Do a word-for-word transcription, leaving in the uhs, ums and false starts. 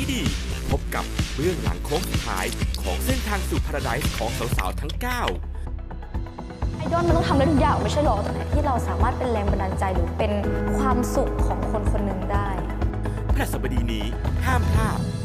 ที่ดีพบกับเบื้องหลังโค้งสุดท้ายของเส้นทางสู่พาราไดซ์ของสาวๆทั้งเก้าไอดอลมันต้องทำได้ทุกอย่างไม่ใช่หรอแต่ที่เราสามารถเป็นแรงบันดาลใจหรือเป็นความสุขของคนคนหนึ่งได้พฤหัสบดีนี้ห้ามพลาด